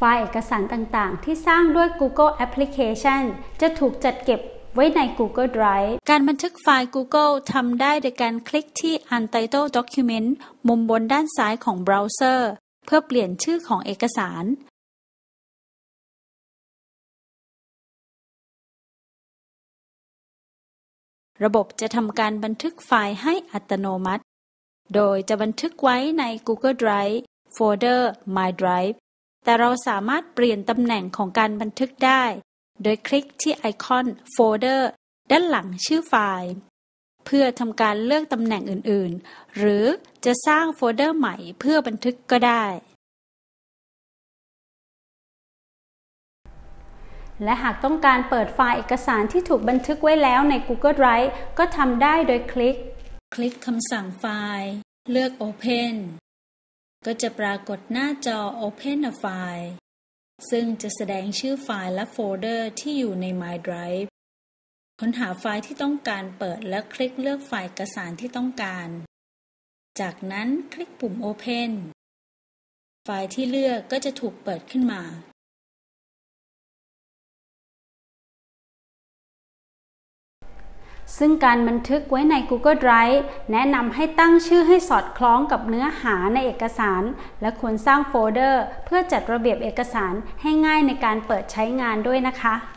ล์เอกสารต่างๆที่สร้างด้วย Google Application จะถูกจัดเก็บไว้ใน Google Drive การบันทึกไฟล์ Google ทำได้โดยการคลิกที่ Untitled Document มุมบนด้านซ้ายของเบราว์เซอร์เพื่อเปลี่ยนชื่อของเอกสารระบบจะทำการบันทึกไฟล์ให้อัตโนมัติโดยจะบันทึกไว้ใน Google Drive โฟลเดอร์ My Drive แต่เราสามารถเปลี่ยนตำแหน่งของการบันทึกได้โดยคลิกที่ไอคอนโฟลเดอร์ด้านหลังชื่อไฟล์เพื่อทำการเลือกตำแหน่งอื่นๆหรือจะสร้างโฟลเดอร์ใหม่เพื่อบันทึกก็ได้และหากต้องการเปิดไฟล์เอกสารที่ถูกบันทึกไว้แล้วใน Google Drive ก็ทำได้โดยคลิกคำสั่งไฟล์เลือก Open ก็จะปรากฏหน้าจอ Open a File ซึ่งจะแสดงชื่อไฟล์และโฟลเดอร์ที่อยู่ใน My Drive ค้นหาไฟล์ที่ต้องการเปิดและคลิกเลือกไฟล์เอกสารที่ต้องการจากนั้นคลิกปุ่ม Open ไฟล์ที่เลือกก็จะถูกเปิดขึ้นมาซึ่งการบันทึกไว้ใน Google Drive แนะนำให้ตั้งชื่อให้สอดคล้องกับเนื้อหาในเอกสารและควรสร้างโฟลเดอร์เพื่อจัดระเบียบเอกสารให้ง่ายในการเปิดใช้งานด้วยนะคะ